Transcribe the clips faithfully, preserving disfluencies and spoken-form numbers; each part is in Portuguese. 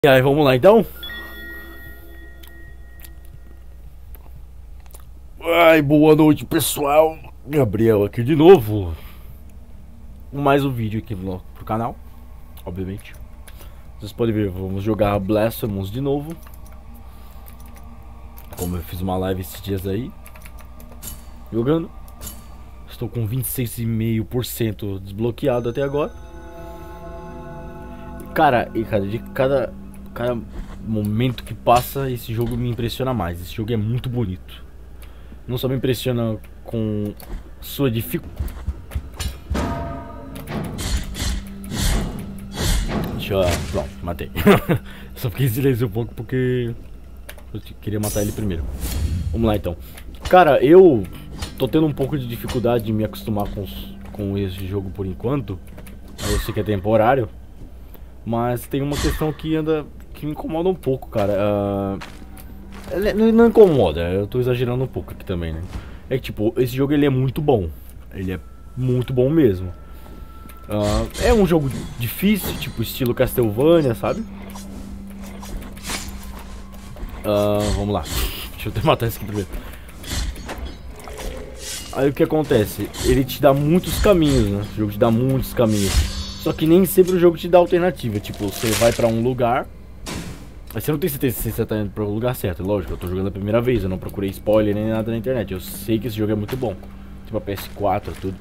E aí, vamos lá então? Ai, boa noite pessoal, Gabriel aqui de novo. Mais um vídeo aqui no, pro canal, obviamente. Vocês podem ver, vamos jogar Blasphemous de novo. Como eu fiz uma live esses dias aí jogando. Estou com vinte e seis vírgula cinco por cento desbloqueado até agora. Cara, e cara, de cada... Cada momento que passa, esse jogo me impressiona mais. Esse jogo é muito bonito. Não só me impressiona com sua dificuldade. Deixa eu... Pronto, matei. Só fiquei em silêncio um pouco porque eu queria matar ele primeiro. Vamos lá então. Cara, eu tô tendo um pouco de dificuldade de me acostumar com, com esse jogo por enquanto. Eu sei que é temporário, mas tem uma questão que anda... que me incomoda um pouco, cara. Uh, não, não incomoda, eu tô exagerando um pouco aqui também, né? É que tipo, esse jogo ele é muito bom. Ele é muito bom mesmo. Uh, é um jogo difícil, tipo estilo Castlevania, sabe? Uh, vamos lá. Deixa eu até matar esse aqui primeiro. Aí o que acontece? Ele te dá muitos caminhos, né? O jogo te dá muitos caminhos. Só que nem sempre o jogo te dá alternativa. Tipo, você vai pra um lugar, mas você não tem certeza se você tá indo pro lugar certo. Lógico, eu tô jogando a primeira vez, eu não procurei spoiler nem nada na internet. Eu sei que esse jogo é muito bom. Tipo a P S quatro, tudo.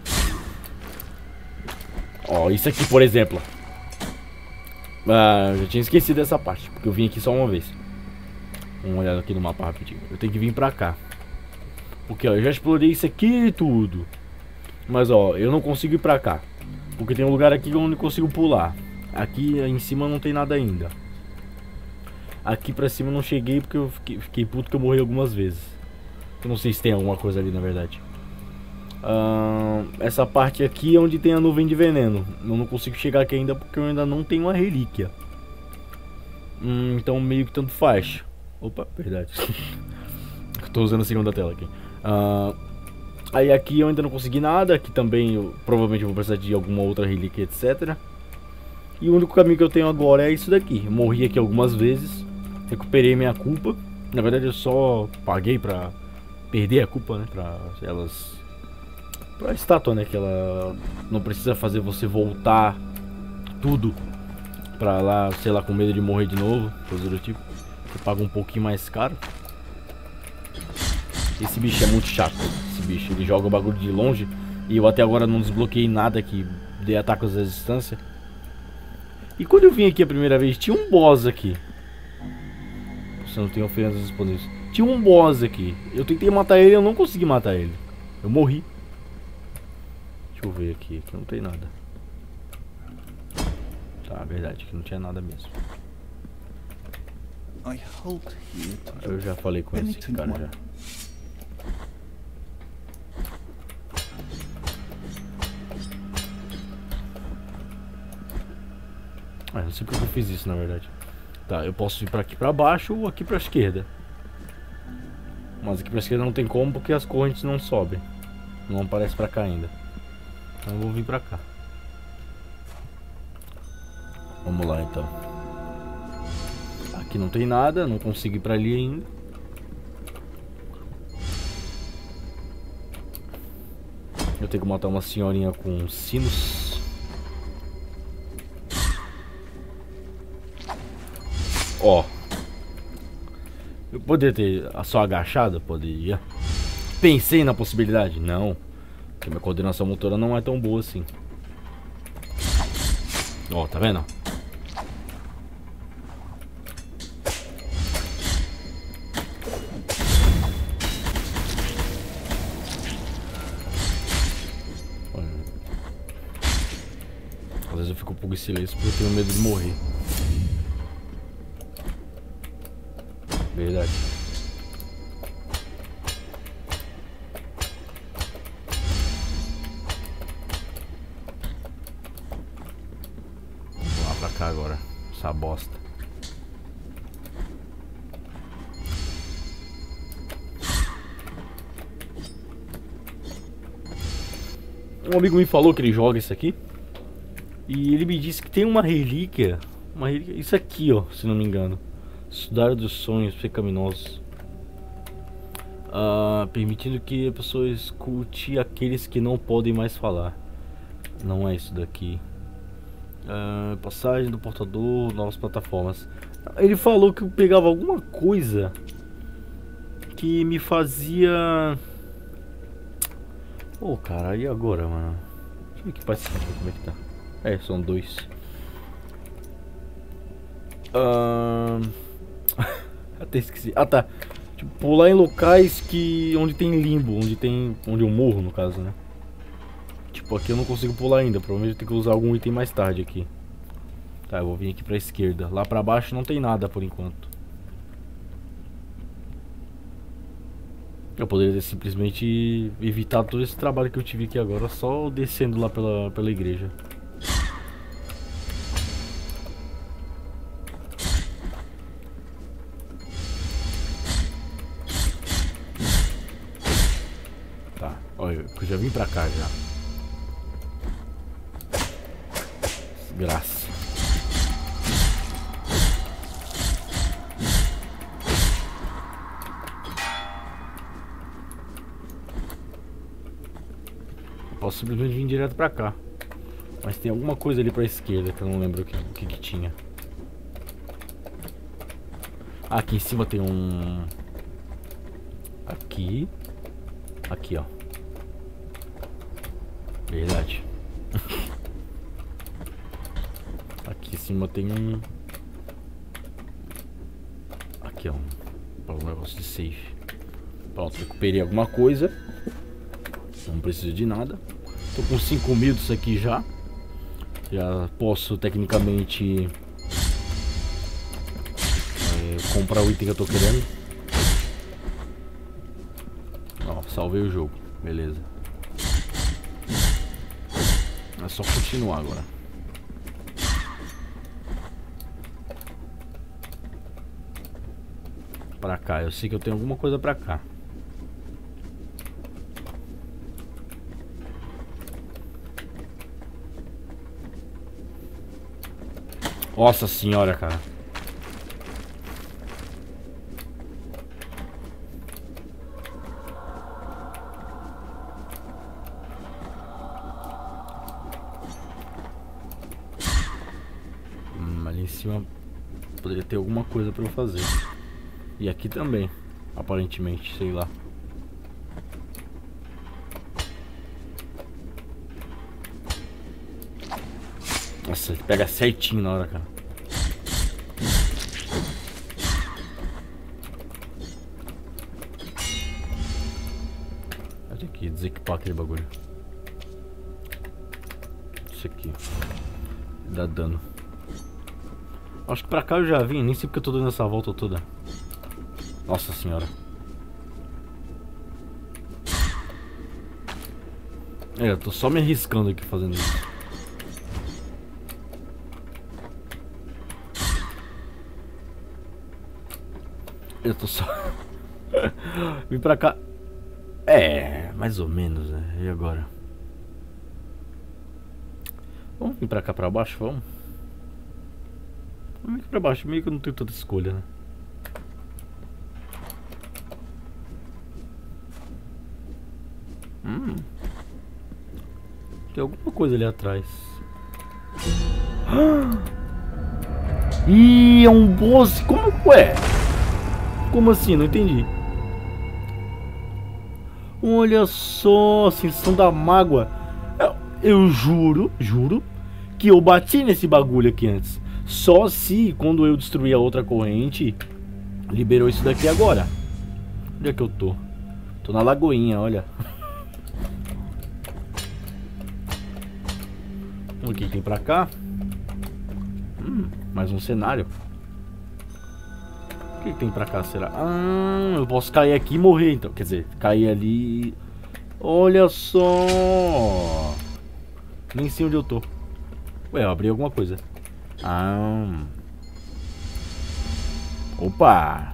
Ó, isso aqui, por exemplo. Ah, eu já tinha esquecido dessa parte, porque eu vim aqui só uma vez. Vamos olhar aqui no mapa rapidinho. Eu tenho que vir pra cá. Porque, ó, eu já explorei isso aqui e tudo. Mas, ó, eu não consigo ir pra cá. Porque tem um lugar aqui onde eu consigo pular. Aqui em cima não tem nada ainda. Aqui pra cima eu não cheguei porque eu fiquei, fiquei puto que eu morri algumas vezes. Eu não sei se tem alguma coisa ali na verdade. uh, Essa parte aqui é onde tem a nuvem de veneno. Eu não consigo chegar aqui ainda porque eu ainda não tenho uma relíquia. hum, Então meio que tanto faz. Opa, verdade. Tô usando a segunda tela aqui. uh, Aí aqui eu ainda não consegui nada. Aqui também eu provavelmente vou precisar de alguma outra relíquia, etc. E o único caminho que eu tenho agora é isso daqui. Eu morri aqui algumas vezes, recuperei minha culpa. Na verdade eu só paguei pra perder a culpa, né? Pra elas... Pra estátua, né? Que ela não precisa fazer você voltar tudo pra lá, sei lá, com medo de morrer de novo, coisa do tipo. Você paga um pouquinho mais caro. Esse bicho é muito chato. Esse bicho, ele joga o bagulho de longe. E eu até agora não desbloqueei nada que dê ataques à distância. E quando eu vim aqui a primeira vez, tinha um boss aqui. Você não tem oferendas disponíveis. Tinha um boss aqui. Eu tentei matar ele e eu não consegui matar ele. Eu morri. Deixa eu ver aqui. Aqui não tem nada. Tá, verdade. Aqui não tinha nada mesmo. Eu já falei com esse cara já. Ah, não sei porque eu fiz isso na verdade. Tá, eu posso ir pra aqui pra baixo ou aqui pra esquerda. Mas aqui pra esquerda não tem como porque as correntes não sobem. Não aparece pra cá ainda. Então eu vou vir pra cá. Vamos lá então. Aqui não tem nada, não consigo ir pra ali ainda. Eu tenho que matar uma senhorinha com sinos. Ó, eu poderia ter só agachado? Poderia. Pensei na possibilidade? Não, porque minha coordenação motora não é tão boa assim. Ó, tá vendo? Às vezes eu fico um pouco em silêncio porque eu tenho medo de morrer. Verdade. Vou lá pra cá agora. Essa bosta. Um amigo me falou que ele joga isso aqui. E ele me disse que tem uma relíquia Uma relíquia. Isso aqui, ó, se não me engano. Estudar dos sonhos pecaminosos. Uh, permitindo que a pessoa escute aqueles que não podem mais falar. Não é isso daqui. Uh, passagem do portador, novas plataformas. Ele falou que eu pegava alguma coisa que me fazia... Ô, oh, cara, e agora, mano? Deixa eu ver aqui pra cima, como é que tá. É, são dois. Uh... Até esqueci. Ah, tá. Tipo, pular em locais que... onde tem limbo, onde tem... onde eu morro, no caso, né? Tipo, aqui eu não consigo pular ainda. Provavelmente eu tenho que usar algum item mais tarde aqui. Tá, eu vou vir aqui pra esquerda. Lá pra baixo não tem nada por enquanto. Eu poderia ter simplesmente evitado todo esse trabalho que eu tive aqui agora, só descendo lá pela, pela igreja. Tá, olha, eu já vim pra cá já. Desgraça. Posso simplesmente vir direto pra cá. Mas tem alguma coisa ali pra esquerda que eu não lembro o que, o que, que tinha. Ah, aqui em cima tem um... Aqui. Aqui, ó. Verdade. Aqui em cima tem um... Aqui, ó. Um negócio de safe. Pronto, recuperei alguma coisa. Não preciso de nada. Tô com cinco mil disso aqui já. Já posso tecnicamente é, comprar o item que eu tô querendo. Ó, salvei o jogo. Beleza. É só continuar agora. Pra cá, eu sei que eu tenho alguma coisa pra cá. Nossa senhora, cara. Hum, ali em cima poderia ter alguma coisa pra eu fazer. E aqui também, aparentemente, sei lá. Nossa, ele pega certinho na hora, cara. Eu tenho que desequipar aquele bagulho. Isso aqui dá dano. Acho que pra cá eu já vim, nem sei porque eu tô dando essa volta toda. Nossa senhora. É, eu tô só me arriscando aqui fazendo isso. Eu tô só... Vim pra cá. É, mais ou menos, né? E agora? Vamos vir pra cá pra baixo, vamos? Vamos vir pra baixo, meio que eu não tenho tanta escolha, né? Hum. Tem alguma coisa ali atrás. Ih, é um boss. Como é? Como assim? Não entendi. Olha só, sensação da mágoa. Eu, eu juro, juro que eu bati nesse bagulho aqui antes. Só se quando eu destruir a outra corrente liberou isso daqui agora. Onde é que eu tô? Tô na lagoinha, olha. O que tem pra cá? Hum, mais um cenário. O que tem pra cá, será? Ah, eu posso cair aqui e morrer então. Quer dizer, cair ali. Olha só. Nem sei onde eu tô. Ué, eu abri alguma coisa. Ah. Opa.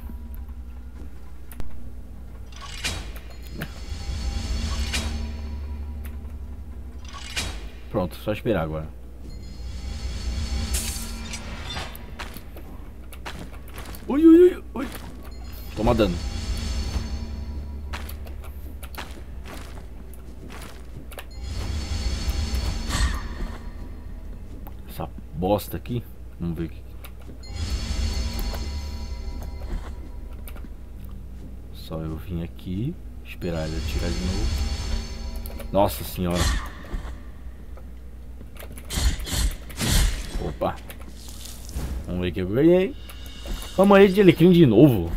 Pronto, só esperar agora. Ui, ui, ui, ui. Toma dano. Essa bosta aqui. Vamos ver aqui. Só eu vim aqui. Esperar ele atirar de novo. Nossa senhora. Opa. Vamos ver que eu ganhei. Vamos aí de alecrim de novo.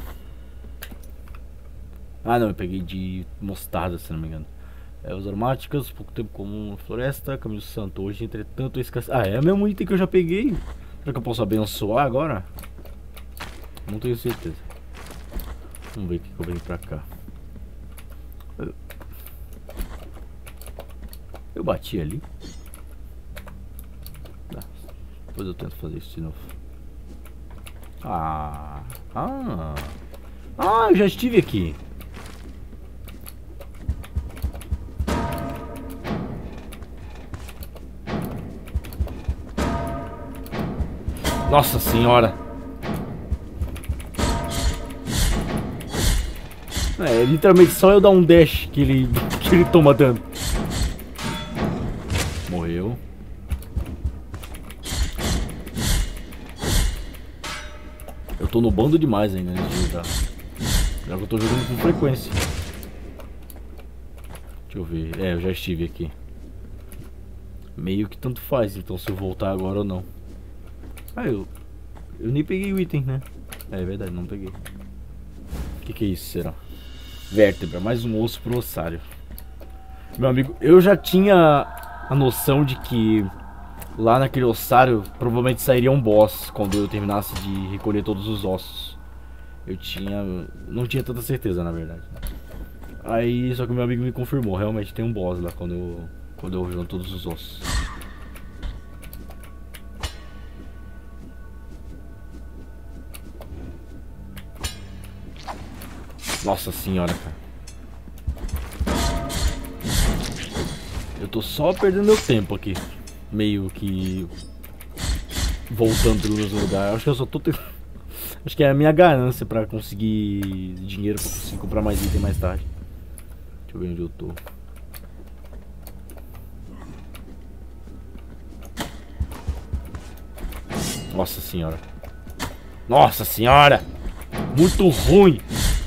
Ah não, eu peguei de mostarda, se não me engano. É, os aromáticas, pouco tempo comum na floresta, caminho santo. Hoje, entretanto, escasse... Ah, é o mesmo item que eu já peguei. Será que eu posso abençoar agora? Não tenho certeza. Vamos ver o que eu venho pra cá. Eu, eu bati ali. Tá. Depois eu tento fazer isso de novo. Ah, ah, ah, eu já estive aqui. Nossa senhora. É, literalmente só eu dar um dash que ele, que ele toma dano. Morreu. Eu tô no bando demais ainda antes de jogar. Já que eu tô jogando com frequência. Deixa eu ver. É, eu já estive aqui. Meio que tanto faz, então, se eu voltar agora ou não. Ah, eu... Eu nem peguei o item, né? É, é verdade, não peguei. O que que é isso, será? Vértebra, mais um osso pro ossário. Meu amigo, eu já tinha a noção de que lá naquele ossário provavelmente sairia um boss quando eu terminasse de recolher todos os ossos. Eu tinha... não tinha tanta certeza, na verdade. Aí, só que o meu amigo me confirmou, realmente tem um boss lá quando eu, quando eu junto todos os ossos. Nossa senhora, cara. Eu tô só perdendo meu tempo aqui. Meio que... voltando pelo mesmo lugar. Acho que eu só tô tendo... Acho que é a minha ganância pra conseguir dinheiro pra conseguir comprar mais item mais tarde. Deixa eu ver onde eu tô. Nossa senhora. Nossa senhora! Muito ruim!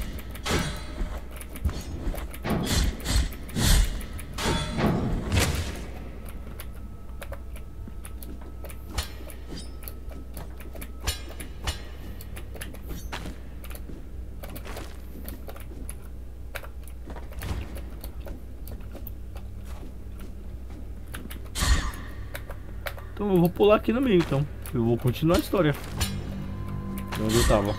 Então eu vou pular aqui no meio, então. Eu vou continuar a história. De onde eu tava.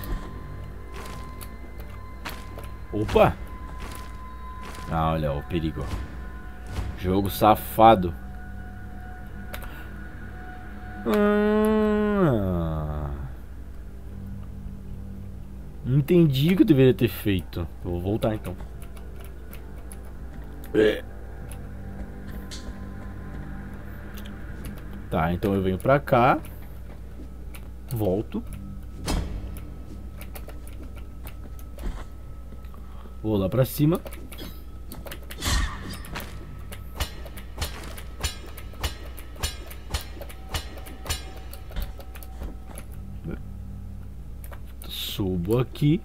Opa! Ah, olha o perigo. Jogo safado. Ah, entendi o que eu deveria ter feito. Eu vou voltar então. É. Tá, então eu venho pra cá. Volto. Vou lá pra cima. Subo aqui.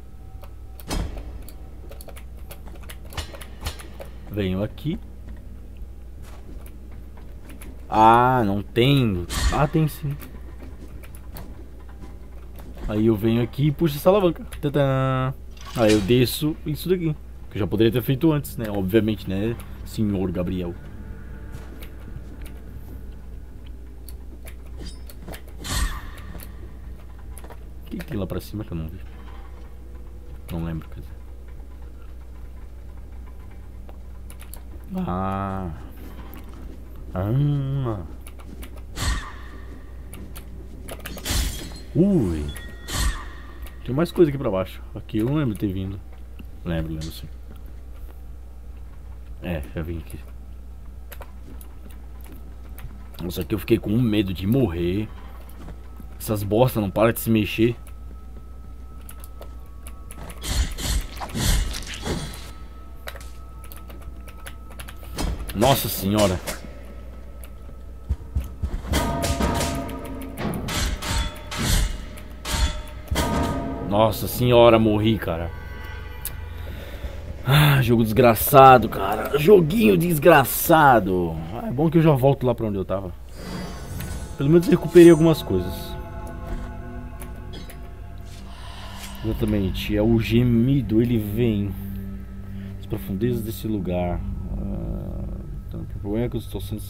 Venho aqui. Ah, não tem. Ah, tem sim. Aí eu venho aqui e puxo essa alavanca. Tadã. Aí eu desço isso daqui. Que eu já poderia ter feito antes, né? Obviamente, né, senhor Gabriel. O que tem lá pra cima que eu não vi? Não lembro, quer dizer. Ah. Ah. Ui. Tem mais coisa aqui pra baixo. Aqui eu não lembro de ter vindo. Lembro, lembro sim. É, já vim aqui. Nossa, aqui eu fiquei com medo de morrer. Essas bostas não param de se mexer. Nossa senhora. Nossa senhora, morri, cara. Ah, jogo desgraçado, cara. Joguinho desgraçado. Ah, é bom que eu já volto lá pra onde eu tava. Pelo menos recuperei algumas coisas. Exatamente, é o gemido, ele vem. As profundezas desse lugar. Ah, o problema é que eu estou sendo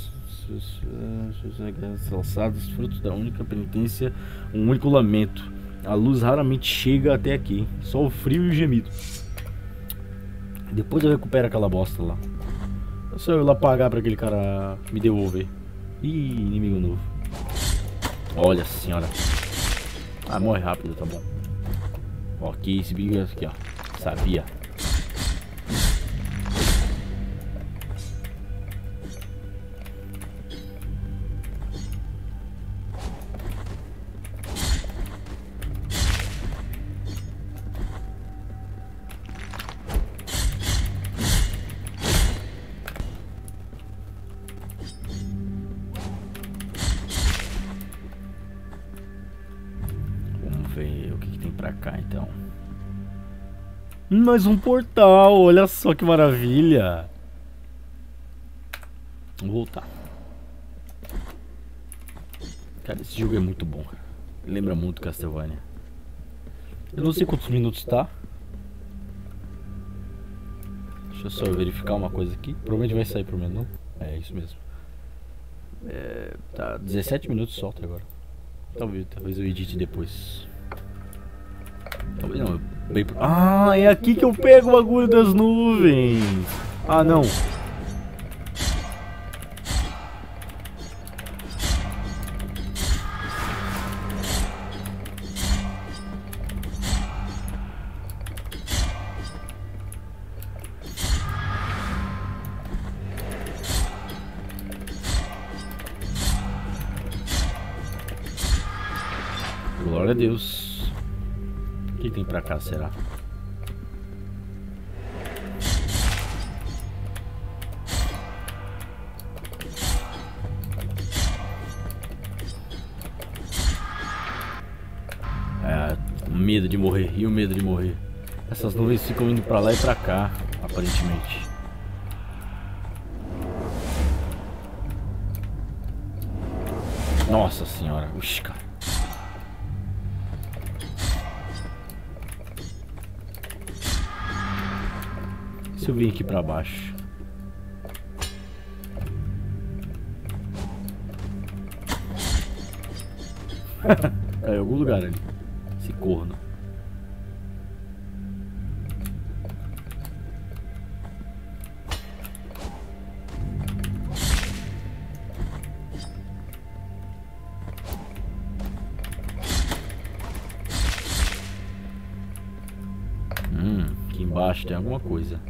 alçados, frutos da única penitência, um único lamento. A luz raramente chega até aqui, só o frio e o gemido. Depois eu recupero aquela bosta lá. É só eu ir lá pagar pra aquele cara me devolver. Ih, inimigo novo. Olha senhora. Ah, morre rápido, tá bom. Ó, aqui, esse bicho aqui, ó. Sabia. Ver o que, que tem pra cá então. Mais um portal, olha só que maravilha. Vamos voltar. Cara, esse jogo é muito bom, cara. Lembra muito Castlevania. Eu não sei quantos minutos tá. Deixa eu só verificar uma coisa aqui. Provavelmente vai sair pro menu. É isso mesmo. É, tá dezessete minutos só até agora. Talvez, talvez eu edite depois. Talvez não. Bem... Ah, é aqui que eu pego o bagulho das nuvens. Ah, não. Glória a Deus. O que tem pra cá, será? É, medo de morrer. E o medo de morrer? Essas nuvens ficam indo pra lá e pra cá, aparentemente. Nossa senhora. Uxi, cara. Se eu vim aqui pra baixo. É em algum lugar ali. Esse corno. Hum, aqui embaixo tem alguma coisa.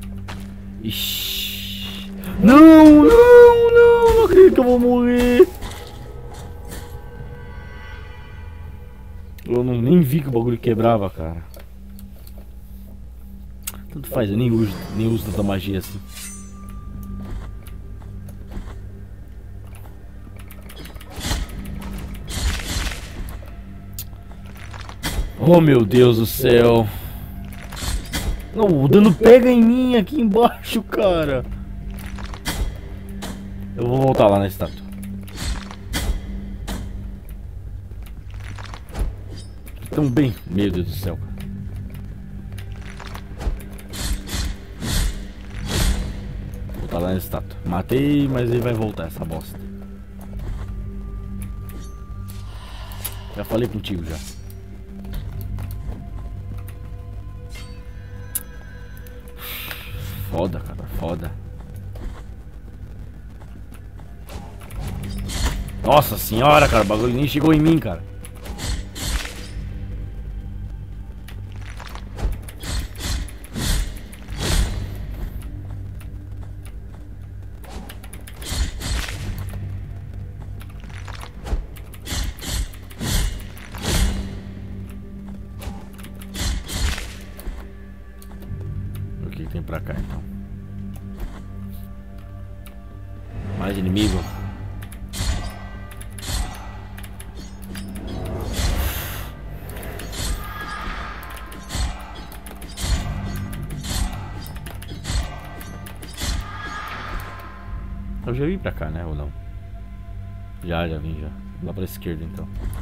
Ixi. Não, não, não, não acredito que eu vou morrer. Eu não, nem vi que o bagulho quebrava, cara. Tanto faz, eu nem uso, nem uso tanta magia assim. Oh meu Deus do céu. Não, o dano pega em mim aqui embaixo, cara. Eu vou voltar lá na estátua. Tão bem, meu Deus do céu, cara. Vou voltar lá na estátua. Matei, mas ele vai voltar essa bosta. Já falei contigo já. Foda, cara, foda. Nossa senhora, cara, o bagulho nem chegou em mim, cara. O que tem pra cá então? Mais inimigo. Eu já vim pra cá, né? Ou não? Já, já vim já. Lá pra esquerda então.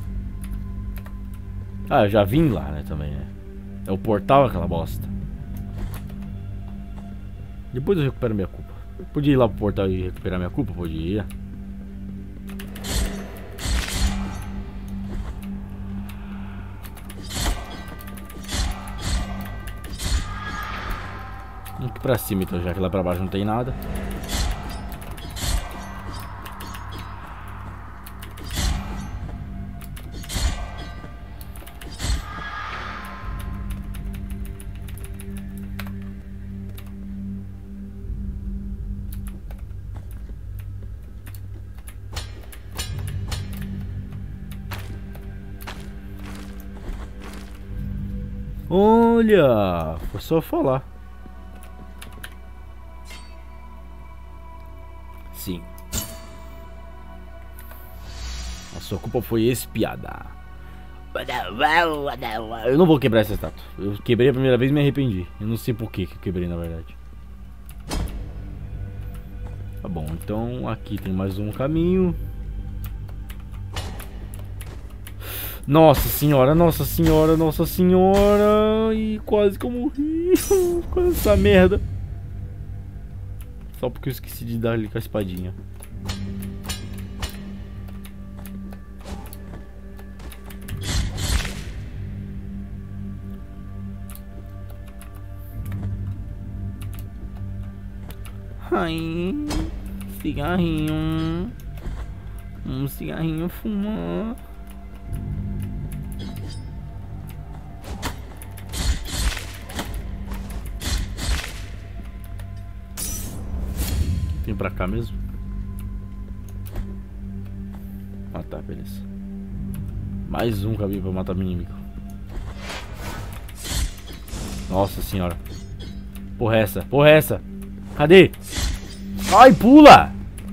Ah, eu já vim lá, né? Também, né? É o portal aquela bosta. Depois eu recupero minha culpa. Eu podia ir lá pro portal e recuperar minha culpa? Podia. Vamos aqui pra cima então, já que lá pra baixo não tem nada. Olha, foi só falar. Sim. A sua culpa foi espiada. Eu não vou quebrar essa estátua. Eu quebrei a primeira vez e me arrependi. Eu não sei por que que eu quebrei na verdade. Tá bom, então aqui tem mais um caminho. Nossa senhora, nossa senhora, nossa senhora. E quase que eu morri com essa merda. Só porque eu esqueci de dar ali com a espadinha. Ai, cigarrinho. Um cigarrinho fumar. Vem pra cá mesmo? Ah tá, beleza. Mais um caminho pra matar meu inimigo. Nossa senhora. Porra essa, porra essa. Cadê? Ai, pula!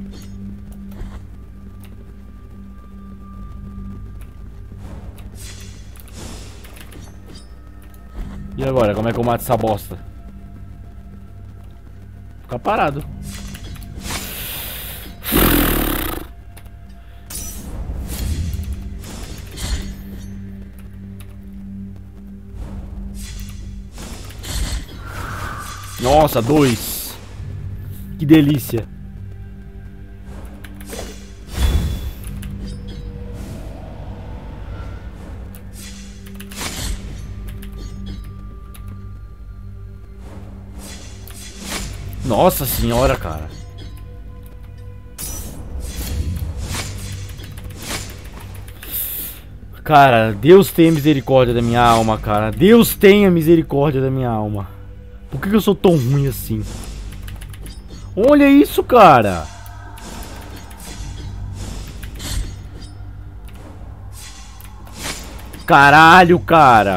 E agora, como é que eu mato essa bosta? Ficar parado. Nossa, dois. Que delícia. Nossa senhora, cara. Cara, Deus tenha misericórdia da minha alma, cara. Deus tenha misericórdia da minha alma. Por que que eu sou tão ruim assim? Olha isso, cara. Caralho, cara.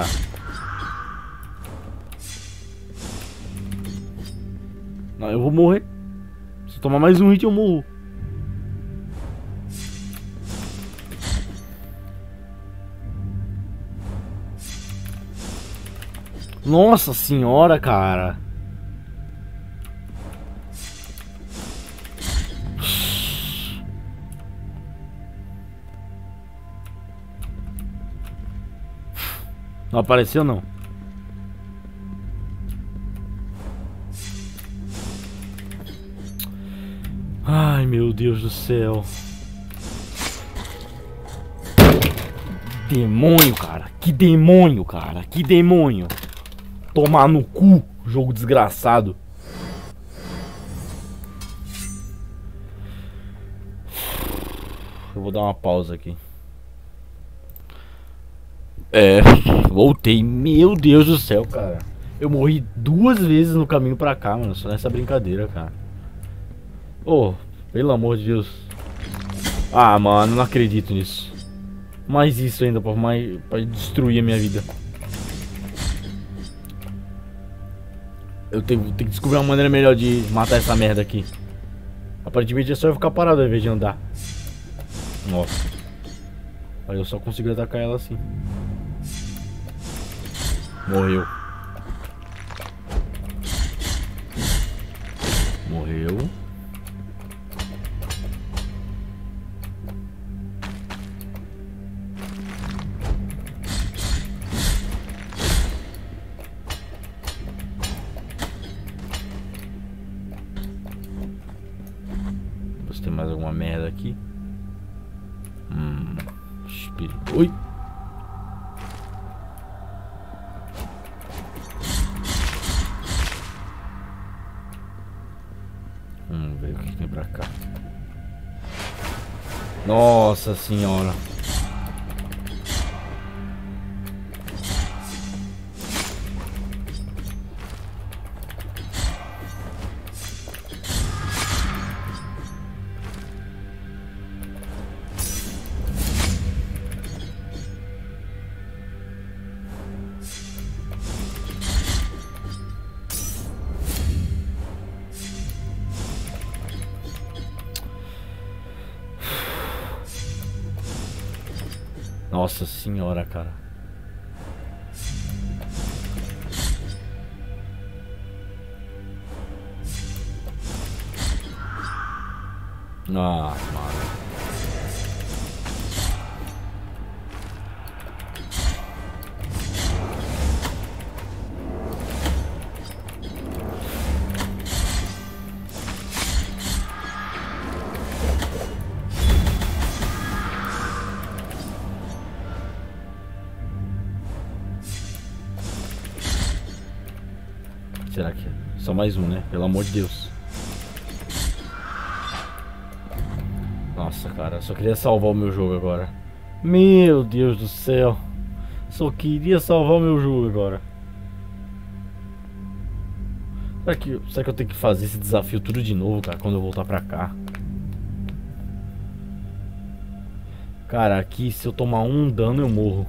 Não, eu vou morrer. Se eu tomar mais um hit, eu morro. Nossa senhora, cara. Não apareceu, não. Ai, meu Deus do céu. Demônio, cara. Que demônio, cara. Que demônio. Tomar no cu, jogo desgraçado. Eu vou dar uma pausa aqui. É, voltei. Meu Deus do céu, cara. Eu morri duas vezes no caminho pra cá, mano. Só nessa brincadeira, cara. Oh, pelo amor de Deus. Ah, mano, não acredito nisso. Mais isso ainda, pra, mais, pra destruir a minha vida. Eu tenho, tenho que descobrir uma maneira melhor de matar essa merda aqui. Aparentemente é só eu ficar parado ao invés de andar. Nossa. Aí eu só consigo atacar ela assim. Morreu. Morreu. Se tem mais alguma merda aqui. Hum. Espírito. Oi. Vamos ver o que tem pra cá. Nossa senhora. Nossa senhora, cara. Ah, mano. Será que é? Só mais um, né? Pelo amor de Deus. Nossa, cara, só queria salvar o meu jogo agora. Meu Deus do céu. Só queria salvar o meu jogo agora. Será que, será que eu tenho que fazer esse desafio tudo de novo, cara, quando eu voltar pra cá? Cara, aqui se eu tomar um dano eu morro.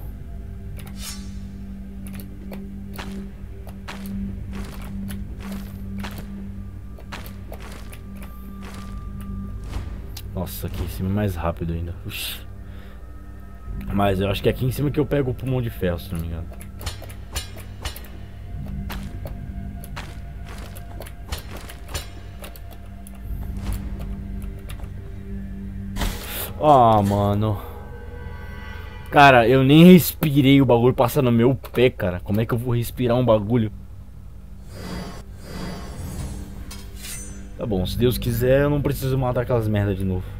Nossa, aqui em cima é mais rápido ainda. Uxi. Mas eu acho que é aqui em cima que eu pego o pulmão de ferro, se não me engano. Ah, mano. Cara, eu nem respirei o bagulho passar no meu pé, cara. Como é que eu vou respirar um bagulho? Tá bom, se Deus quiser, eu não preciso matar aquelas merda de novo.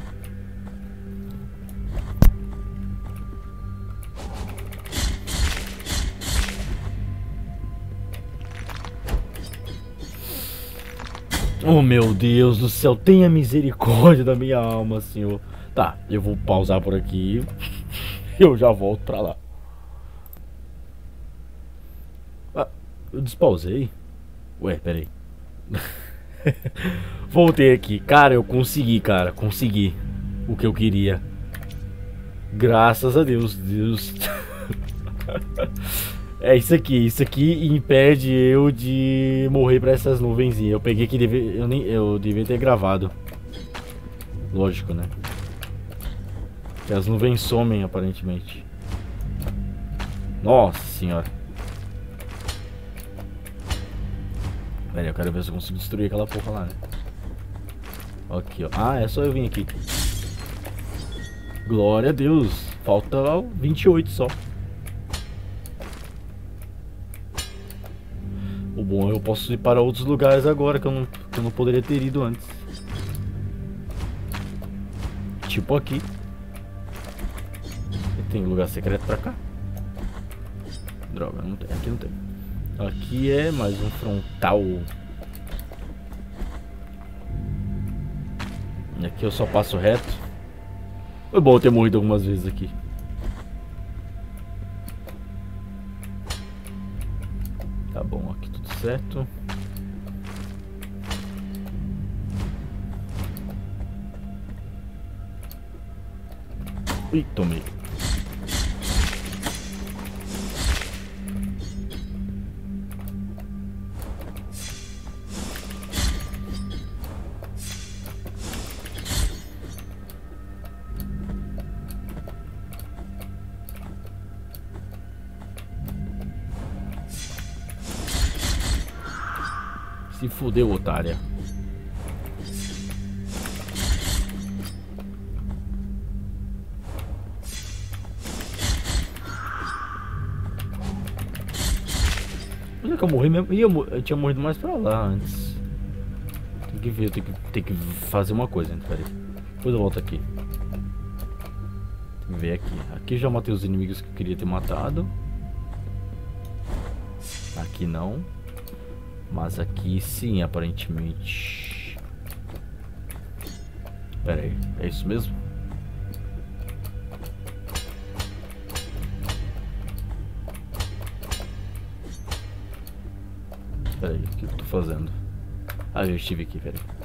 Oh meu Deus do céu, tenha misericórdia da minha alma, Senhor. Tá, eu vou pausar por aqui. Eu já volto pra lá. Ah, eu despausei? Ué, peraí. Voltei aqui. Cara, eu consegui, cara. Consegui o que eu queria. Graças a Deus. Deus. É isso aqui. Isso aqui impede eu de morrer pra essas nuvens. Eu peguei que deve... eu, nem... eu devia ter gravado. Lógico, né? Que as nuvens somem, aparentemente. Nossa senhora. Pera aí, eu quero ver se eu consigo destruir aquela porra lá, né? Aqui, ó. Ah, é só eu vir aqui. Glória a Deus. Falta vinte e oito só. O bom é que eu posso ir para outros lugares agora que eu não, que eu não poderia ter ido antes. Tipo aqui. Tem lugar secreto pra cá? Droga, não tem. Aqui não tem. Aqui é mais um frontal. E aqui eu só passo reto. Foi bom ter morrido algumas vezes aqui. Tá bom, aqui tudo certo. Ih, tomei. Se fudeu, otária. Onde é que eu morri mesmo? Ih, eu, eu tinha morrido mais pra lá antes. Tem que ver, eu tenho que, tenho que fazer uma coisa, né? Pera aí. Depois eu volto aqui. Tem que ver aqui. Aqui eu já matei os inimigos que eu queria ter matado. Aqui não. Mas aqui sim, aparentemente. Pera aí, é isso mesmo? Pera aí, o que eu tô fazendo? Ah, eu estive aqui, pera aí.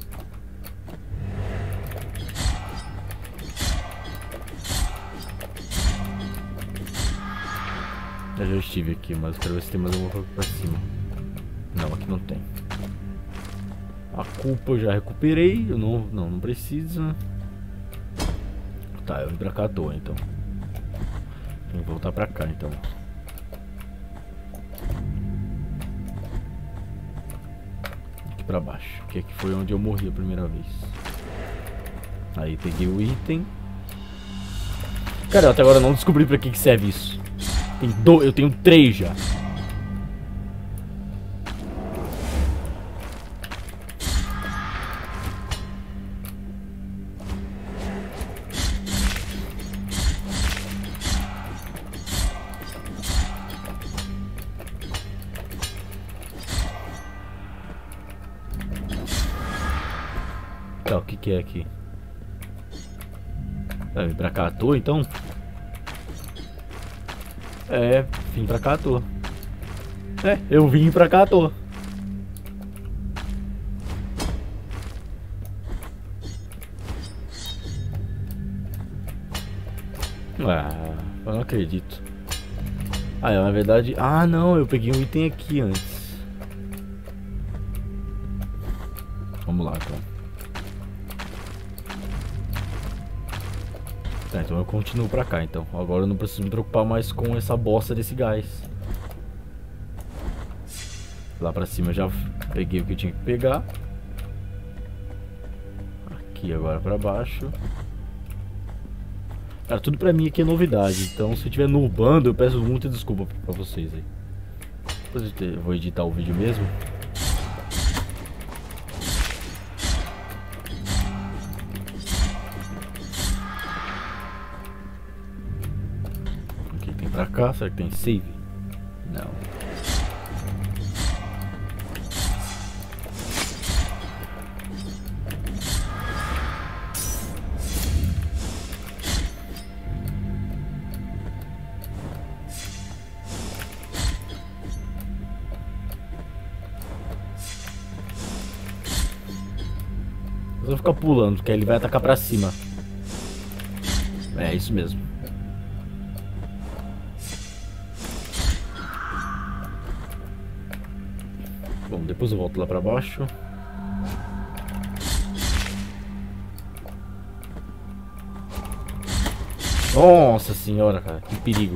Eu já estive aqui, mas quero ver se tem mais alguma coisa pra cima. Não, aqui não tem. A culpa eu já recuperei. Eu não, não, não precisa. Tá, eu vim pra cá à toa, então. Tem que voltar pra cá, então. Aqui pra baixo, que aqui foi onde eu morri a primeira vez. Aí peguei o item. Cara, eu até agora não descobri pra que que serve isso. Tem do... Eu tenho três já. Tá, o que que é aqui? Vai vir pra cá à toa, então? É, vim pra cá à toa. É, eu vim pra cá à toa. Ah, eu não acredito. Ah, é, na verdade... Ah, não, eu peguei um item aqui antes. Vamos lá, então. Tá, então eu continuo pra cá, então. Agora eu não preciso me preocupar mais com essa bosta desse gás. Lá pra cima eu já peguei o que eu tinha que pegar. Aqui agora pra baixo. Cara, tudo pra mim aqui é novidade. Então se eu estiver nurbando, eu peço muita desculpa pra vocês aí. Depois eu vou editar o vídeo mesmo. Pra cá, será que tem save? Não. Eu vou ficar pulando, porque ele vai atacar pra cima. É isso mesmo. Bom, depois eu volto lá pra baixo. Nossa senhora, cara, que perigo.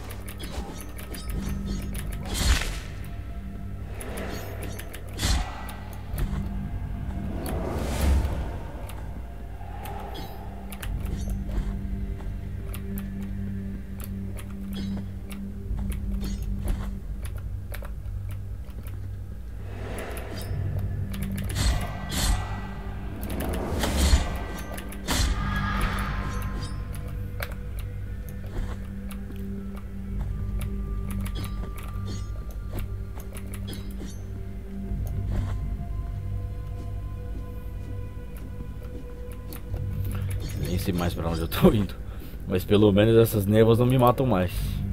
Nem sei mais pra onde eu tô indo. Mas pelo menos essas névoas não me matam mais.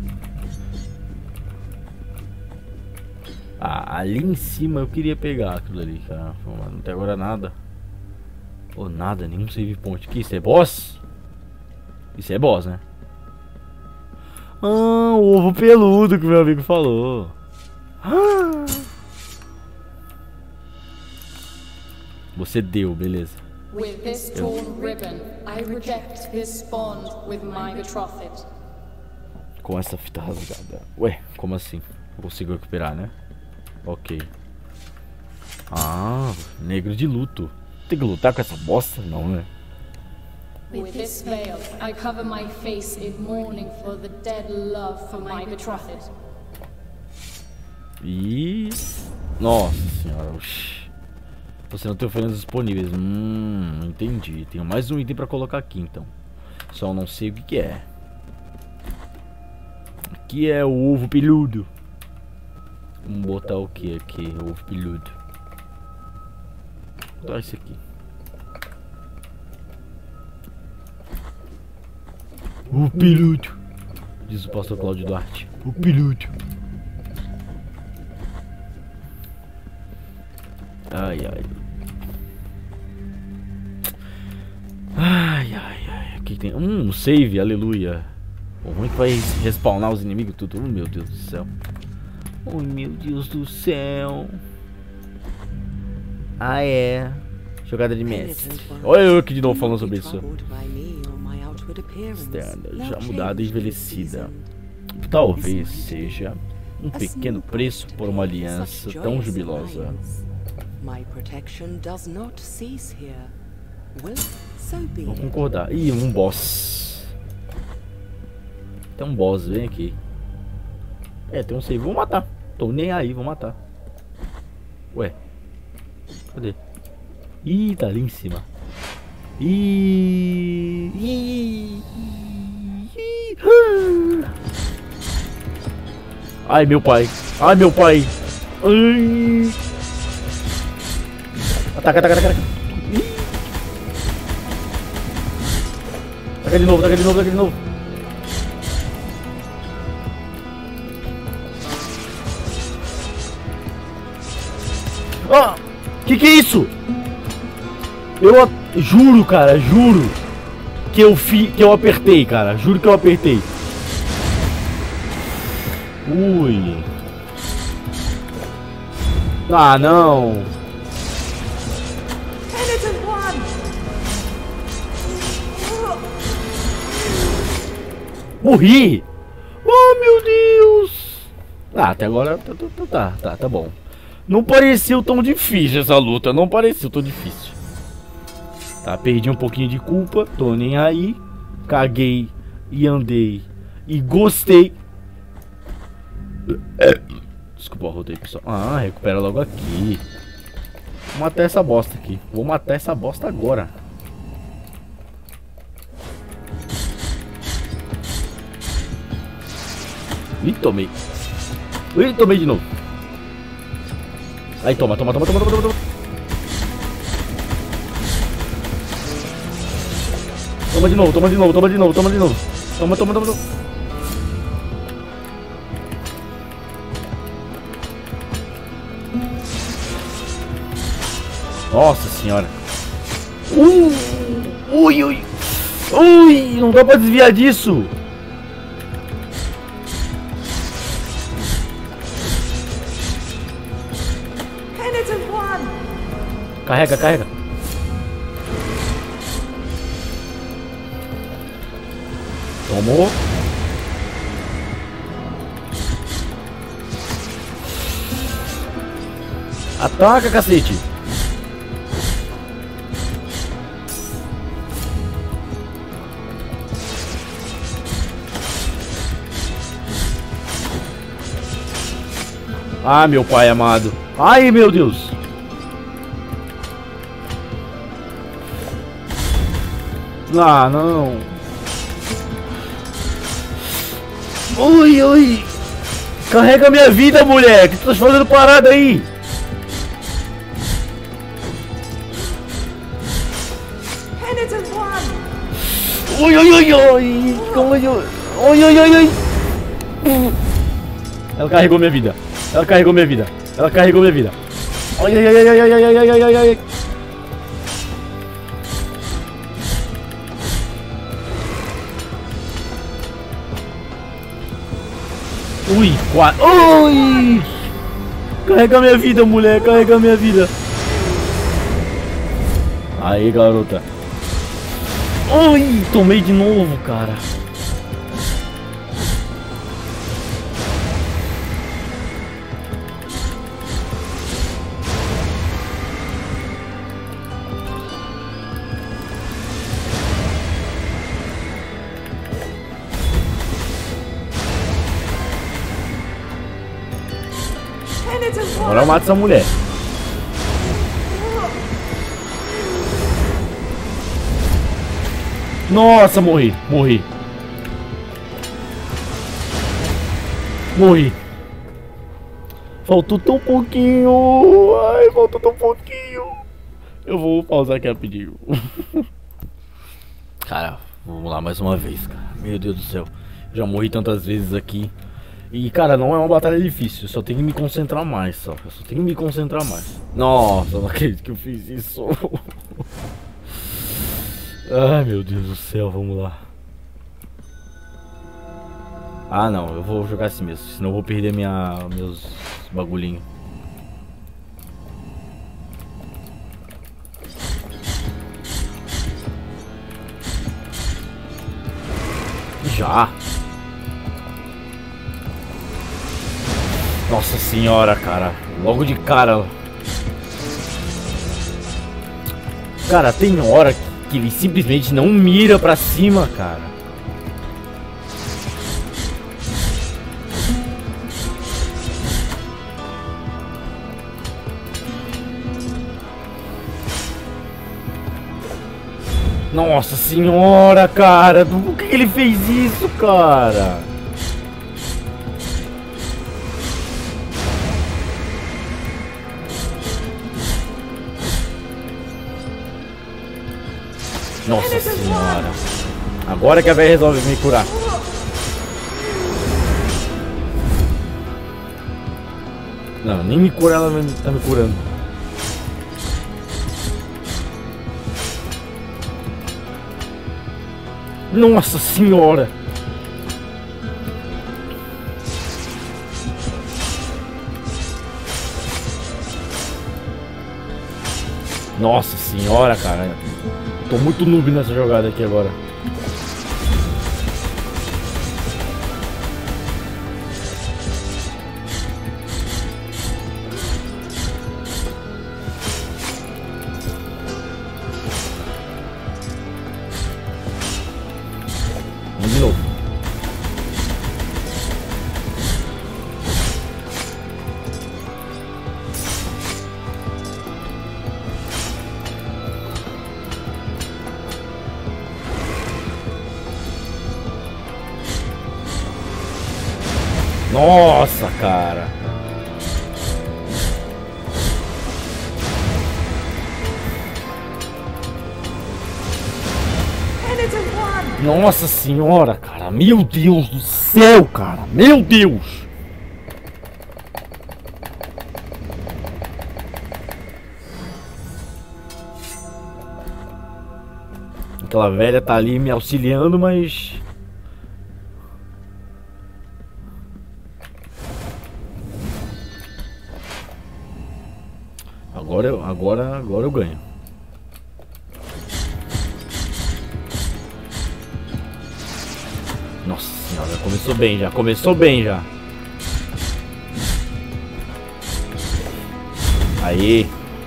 Ah, ali em cima eu queria pegar aquilo ali, cara. Mas até agora nada. Ou oh, nada, nenhum save point. Que isso é boss? Isso é boss, né? Ah, o ovo peludo que meu amigo falou. Ah. Você deu, beleza. With this torn ribbon, I reject his bond with my betrothed. Com essa fita rasgada. Ué, como assim? Eu consigo recuperar, né? Ok. Ah, negro de luto. Tem que lutar com essa bosta? Não, né? With this veil, I cover my face in mourning for the dead love for my betrothed. E... Nossa senhora. Oxi. Você não tem oferendas disponíveis. Hum, entendi. Tenho mais um item pra colocar aqui, então. Só não sei o que que é. Aqui é o ovo peludo. Vamos botar o que aqui? O ovo peludo. Vou botar esse aqui. O peludo. Diz o pastor Cláudio Duarte. O peludo. Ai, ai. Ai, ai, ai. Aqui tem... Hum, um save, aleluia. O ruim que vai respawnar os inimigos tudo. Oh, meu Deus do céu. Oh, meu Deus do céu. Ah, é. Jogada de mestre. Olha eu aqui de novo falando sobre isso. Externa, já mudada e envelhecida. Talvez seja um pequeno preço por uma aliança tão jubilosa. Vou concordar. Ih, um boss. Tem um boss, vem aqui. É, tem um save. Vou matar. Tô nem aí, vou matar. Ué. Cadê? Ih, tá ali em cima. Ih. Ih. Ih. Ai, meu pai. Ai, meu pai. Ai. Ataca, ataca, ataca, ataca. Taca de novo, taca de novo, taca de novo. Ah! Que que é isso? Eu a... juro, cara, juro que eu fi... que eu apertei, cara. Juro que eu apertei. Ui. Ah, não. Morri! Oh, meu Deus! Ah, até agora tá, tá, tá, tá, tá bom. Não pareceu tão difícil essa luta, não pareceu tão difícil. Tá, perdi um pouquinho de culpa, tô nem aí. Caguei e andei e gostei. Desculpa, eu rodei, pessoal. Ah, recupera logo aqui. Vou matar essa bosta aqui. Vou matar essa bosta agora. Ih, tomei. Ih, tomei de novo. Aí, toma, toma, toma, toma, toma, toma. Toma de novo, toma de novo, toma de novo, toma de novo. Toma, toma, toma, toma. Nossa senhora. Uh, ui, ui. Ui, não dá pra desviar disso. Carrega, carrega. Tomou. Ataca, cacete. Ah, meu pai amado. Ai, meu Deus. Ah, não. Ui, ui. Carrega minha vida, mulher. Que tu tá fazendo parada aí? Ui, ui, ui, ui. Ui, ui, ui, ui, ui. Ela carregou minha vida. Ela carregou minha vida. Ela carregou minha vida. Ai, ai, ai, ai, ai, ai, ai, ai, ai, ai. Ui, quatro. Ui! Carrega minha vida, mulher. Carrega minha vida. Aí, garota. Ui, tomei de novo, cara. Agora eu mato essa mulher. Nossa, morri, morri. Morri. Faltou tão pouquinho. Ai, faltou tão pouquinho. Eu vou pausar aqui rapidinho. Cara, vamos lá mais uma vez, cara. Meu Deus do céu. Já morri tantas vezes aqui. E, cara, não é uma batalha difícil. Eu só tenho que me concentrar mais, só. Eu só tenho que me concentrar mais. Nossa, eu não acredito que eu fiz isso. Ai, meu Deus do céu, vamos lá. Ah, não, eu vou jogar assim mesmo. Senão eu vou perder minha, meus bagulhinhos. Já. Nossa senhora, cara. Logo de cara. Cara, tem hora que ele simplesmente não mira pra cima, cara. Nossa senhora, cara. Por que ele fez isso, cara? Nossa senhora. Agora que a velha resolve me curar. Não, nem me cura, ela tá me curando. Nossa senhora. Nossa senhora, cara. Tô muito noob nessa jogada aqui agora. Vamos de novo. Nossa, cara. Nossa senhora, cara. Meu Deus do céu, cara. Meu Deus. Aquela velha tá ali me auxiliando, mas... Agora eu, agora, agora eu ganho. Nossa senhora, começou bem já, começou bem já. Aí.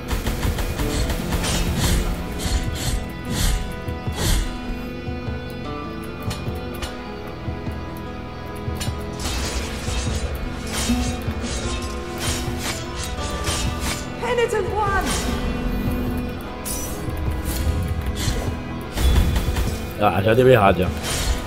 Ah, já deu errado já.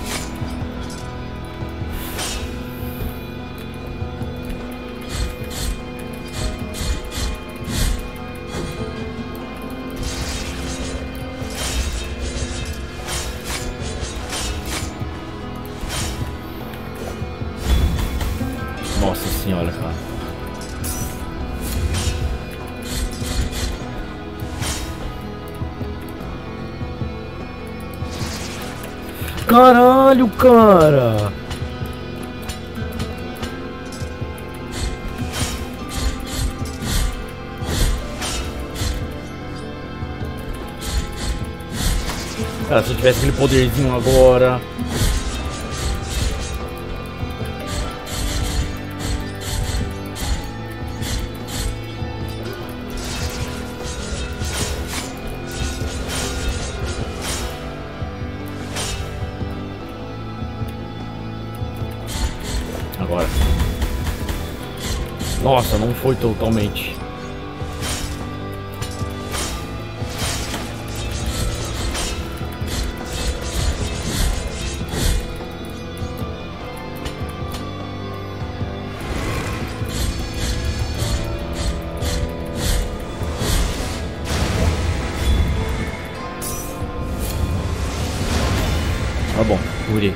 Nossa senhora, cara. Caralho, cara! Cara, se eu tivesse aquele poderzinho agora... Agora. Nossa, não foi totalmente. Tá bom, curei.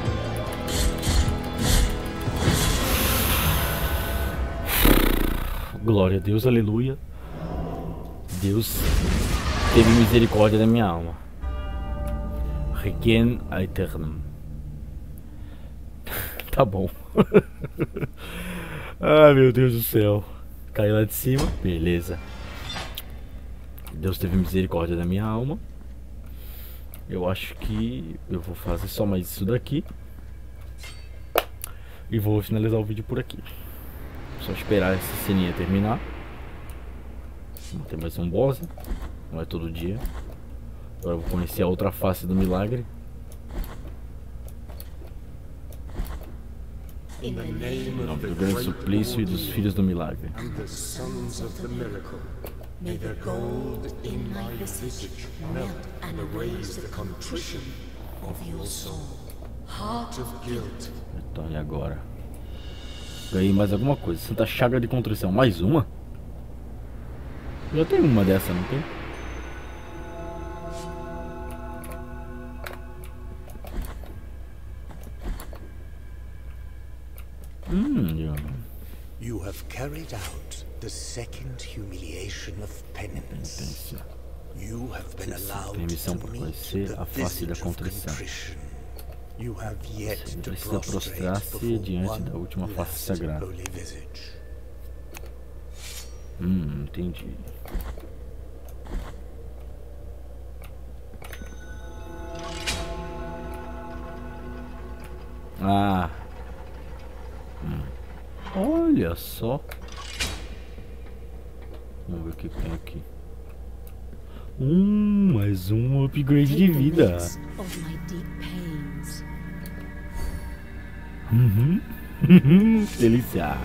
Glória a Deus, aleluia. Deus teve misericórdia da minha alma. Requiem aeternam. Tá bom. Ai, meu Deus do céu. Cai lá de cima, beleza. Deus teve misericórdia da minha alma. Eu acho que eu vou fazer só mais isso daqui. E vou finalizar o vídeo por aqui. Só esperar essa ceninha terminar. Não tem mais um boss, não é todo dia. Agora eu vou conhecer a outra face do milagre. Em nome do grande suplício e dos filhos do milagre. May the gold in my visage melt and erase the contrition of your soul. Heart of guilt. Então, e agora? Ganhei mais alguma coisa. Santa Chaga de Contrição. Mais uma? Já tem uma dessa, não tem? Hum, You have carried out the second humiliation of penitence. You have been allowed permissão to para meet conhecer the a face da visage of contrição. contrition. You have yet Você to precisa prostrate prostrar-se before diante one da última face last sagrada. holy visage. Hum, entendi. Ah. Hum. Olha só. Vamos ver o que que tem aqui. Hum, mais um upgrade de vida. Uhum. Delícia.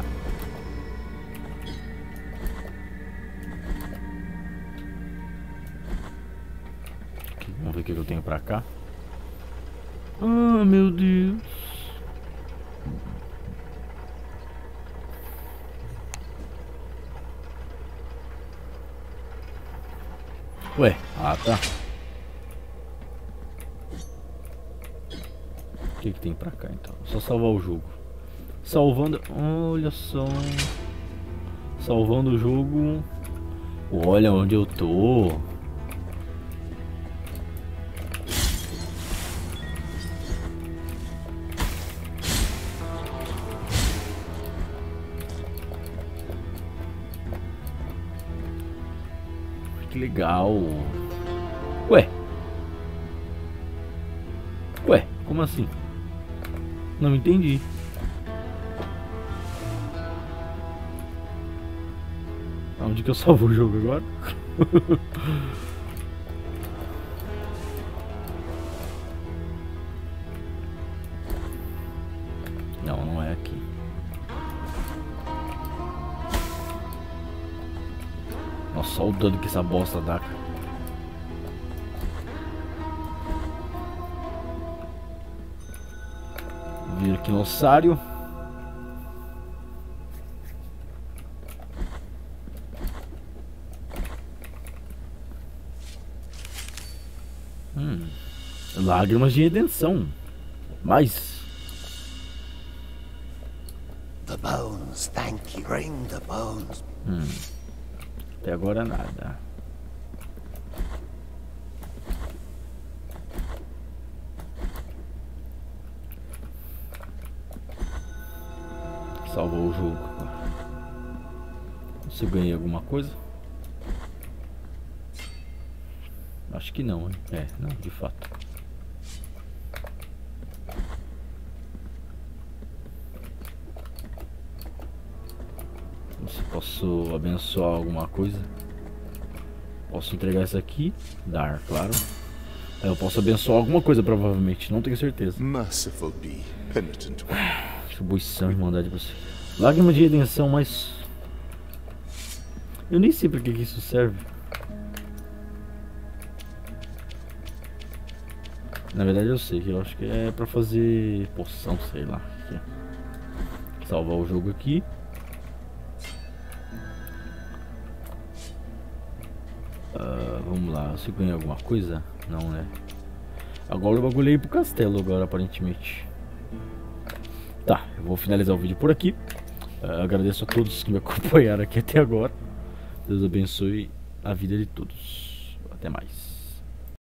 Aqui, vamos ver o que eu tenho pra cá. Ah, meu Deus. Ué, ah tá. O que que tem pra cá então? Só salvar o jogo. Salvando, olha só. Salvando o jogo. Olha onde eu tô. Que legal. Ué. Ué, como assim? Não entendi. Onde que eu salvo o jogo agora? Não, não é aqui. Nossa, olha o dano que essa bosta dá. Vir aqui no ossário. Hum. Lágrimas de redenção. Mais. The bones, thank you. Bring the bones. Hum. Até agora nada. Salvou o jogo. Você ganhei alguma coisa? Acho que não, hein? É, não, de fato. Se posso abençoar alguma coisa. Posso entregar isso aqui. Dar, claro. Aí eu posso abençoar alguma coisa, provavelmente. Não tenho certeza. Merciful be, penitent one. Distribuição, irmandade pra você. Lágrima de redenção, mas Eu nem sei pra que que isso serve. Na verdade eu sei, que eu acho que é pra fazer poção, sei lá. Salvar o jogo aqui. Uh, vamos lá, você ganha alguma coisa? Não, né? Agora eu bagulhei pro castelo agora, aparentemente. Tá, eu vou finalizar o vídeo por aqui. uh, Agradeço a todos que me acompanharam aqui até agora. Deus abençoe a vida de todos. Até mais.